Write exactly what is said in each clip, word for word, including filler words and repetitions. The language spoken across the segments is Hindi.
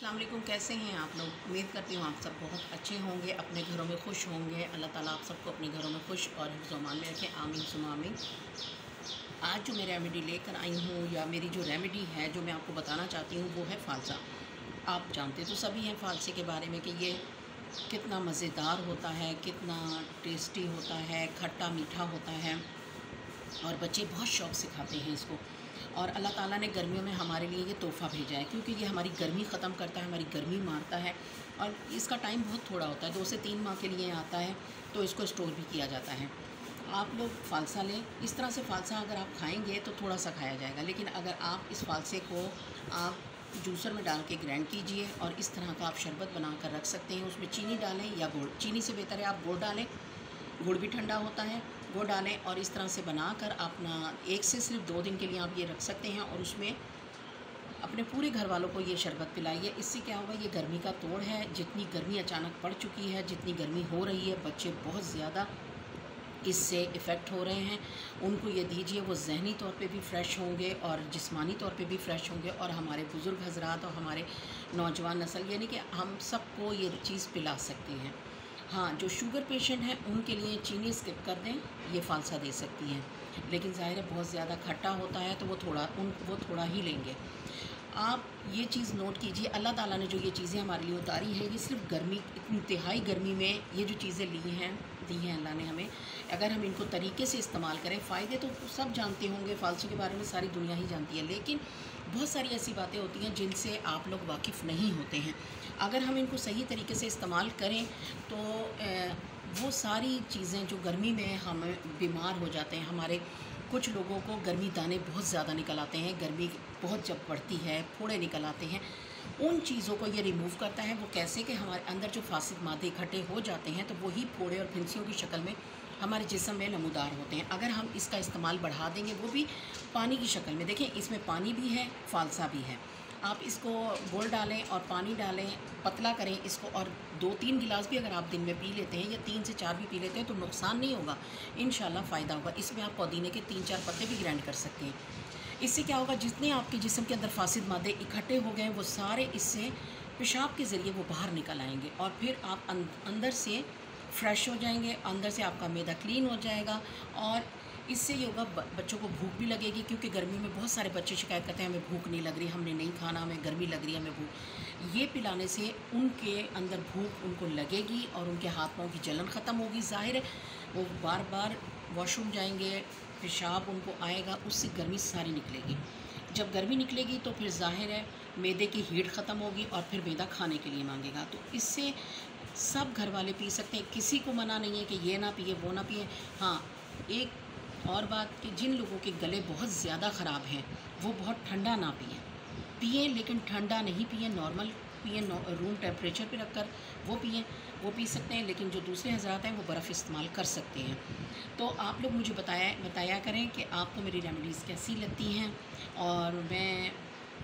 अस्सलाम वालेकुम, कैसे हैं आप लोग। उम्मीद करती हूँ आप सब बहुत अच्छे होंगे, अपने घरों में खुश होंगे। अल्लाह ताला आप सबको अपने घरों में खुश और हिफ्ज़ अमान में रखें, आमीन सुम्मा आमीन। आज जो मैं रेमेडी लेकर आई हूँ, या मेरी जो रेमेडी है जो मैं आपको बताना चाहती हूँ, वो है फ़ालसा। आप जानते तो सभी हैं फ़ालसे के बारे में कि ये कितना मज़ेदार होता है, कितना टेस्टी होता है, खट्टा मीठा होता है और बच्चे बहुत शौक़ से खाते हैं इसको। और अल्लाह ताला ने गर्मियों में हमारे लिए ये तोहफ़ा भेजा है, क्योंकि ये हमारी गर्मी ख़त्म करता है, हमारी गर्मी मारता है। और इसका टाइम बहुत थोड़ा होता है, दो से तीन माह के लिए आता है, तो इसको स्टोर भी किया जाता है। आप लोग फ़ालसा लें। इस तरह से फ़ालसा अगर आप खाएंगे तो थोड़ा सा खाया जाएगा, लेकिन अगर आप इस फ़ालसे को आप जूसर में डाल के ग्राइंड कीजिए और इस तरह का आप शरबत बना कर रख सकते हैं। उसमें चीनी डालें या गुड़, चीनी से बेहतर है आप गुड़ डालें, गुड़ भी ठंडा होता है, गुड़ डालें और इस तरह से बनाकर अपना एक से सिर्फ दो दिन के लिए आप ये रख सकते हैं और उसमें अपने पूरे घर वालों को ये शरबत पिलाइए। इससे क्या होगा, ये गर्मी का तोड़ है। जितनी गर्मी अचानक पड़ चुकी है, जितनी गर्मी हो रही है, बच्चे बहुत ज़्यादा इससे इफ़ेक्ट हो रहे हैं, उनको ये दीजिए। वो ज़हनी तौर पे भी फ़्रेश होंगे और जिस्मानी तौर पे भी फ़्रेश होंगे। और हमारे बुज़ुर्ग हज़रात और हमारे नौजवान नस्ल, यानी कि हम सबको ये चीज़ पिला सकते हैं। हाँ, जो शुगर पेशेंट हैं उनके लिए चीनी स्किप कर दें, ये फ़ालसा दे सकती हैं। लेकिन ज़ाहिर है बहुत ज़्यादा खट्टा होता है, तो वो थोड़ा उन वो थोड़ा ही लेंगे। आप ये चीज़ नोट कीजिए, अल्लाह ताला ने जो ये चीज़ें हमारे लिए उतारी हैं, ये सिर्फ गर्मी, इंतहाई गर्मी में ये जो चीज़ें ली हैं दी हैं अल्लाह ने हमें, अगर हम इनको तरीके से इस्तेमाल करें। फ़ायदे तो सब जानते होंगे, फ़ालसों के बारे में सारी दुनिया ही जानती है, लेकिन बहुत सारी ऐसी बातें होती हैं जिनसे आप लोग वाकिफ़ नहीं होते हैं। अगर हम इनको सही तरीके से इस्तेमाल करें तो वो सारी चीज़ें जो गर्मी में हम बीमार हो जाते हैं, हमारे कुछ लोगों को गर्मी दाने बहुत ज़्यादा निकल आते हैं, गर्मी बहुत जब पड़ती है फोड़े निकल आते हैं, उन चीज़ों को ये रिमूव करता है। वो कैसे कि हमारे अंदर जो फासिद मादे इकट्ठे हो जाते हैं, तो वही फोड़े और फिंसियों की शक्ल में हमारे जिस्म में नमूदार होते हैं। अगर हम इसका इस्तेमाल बढ़ा देंगे, वो भी पानी की शक्ल में, देखें इसमें पानी भी है, फ़ालसा भी है। आप इसको गुड़ डालें और पानी डालें, पतला करें इसको, और दो तीन गिलास भी अगर आप दिन में पी लेते हैं या तीन से चार भी पी लेते हैं तो नुकसान नहीं होगा, इंशाल्लाह फ़ायदा होगा। इसमें आप पुदीने के तीन चार पत्ते भी ग्राइंड कर सकते हैं। इससे क्या होगा, जितने आपके जिस्म के अंदर फासिद मादे इकट्ठे हो गए, वो सारे इससे पेशाब के ज़रिए वो बाहर निकल आएंगे और फिर आप अंदर से फ्रेश हो जाएंगे, अंदर से आपका मैदा क्लीन हो जाएगा। और इससे ये होगा, बच्चों को भूख भी लगेगी, क्योंकि गर्मी में बहुत सारे बच्चे शिकायत करते हैं हमें भूख नहीं लग रही, हमने नहीं खाना, हमें गर्मी लग रही है, हमें भूख। ये पिलाने से उनके अंदर भूख उनको लगेगी और उनके हाथ पाँव की जलन ख़त्म होगी। ज़ाहिर है वो बार बार वॉशरूम जाएंगे, पेशाब उनको आएगा, उससे गर्मी सारी निकलेगी। जब गर्मी निकलेगी तो फिर ज़ाहिर है मैदे की हीट ख़त्म होगी और फिर मैदा खाने के लिए मांगेगा। तो इससे सब घर वाले पी सकते हैं, किसी को मना नहीं है कि ये ना पिए वो ना पिए। हाँ, एक और बात कि जिन लोगों के गले बहुत ज़्यादा ख़राब हैं, वो बहुत ठंडा ना पिए पिए लेकिन ठंडा नहीं पिए, नॉर्मल पिए, रूम टेम्परेचर पे रखकर वो पिए, वो पी सकते हैं। लेकिन जो दूसरे हज़रात हैं वो बर्फ़ इस्तेमाल कर सकते हैं। तो आप लोग मुझे बताया बताया करें कि आपको मेरी रेमेडीज़ कैसी लगती हैं। और मैं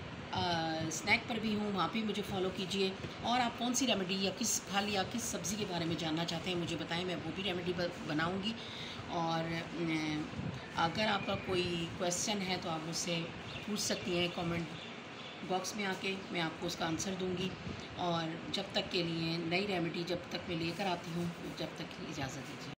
स्नैक पर भी हूँ, वहाँ भी मुझे फॉलो कीजिए। और आप कौन सी रेमेडी या किस फल या किस सब्ज़ी के बारे में जानना चाहते हैं मुझे बताएं, मैं वो भी रेमेडी बनाऊँगी। और अगर आपका कोई क्वेश्चन है तो आप मुझसे पूछ सकती हैं कमेंट बॉक्स में आके, मैं आपको उसका आंसर दूंगी। और जब तक के लिए नई रेमेडी जब तक मैं लेकर आती हूँ, जब तक की इजाज़त दीजिए।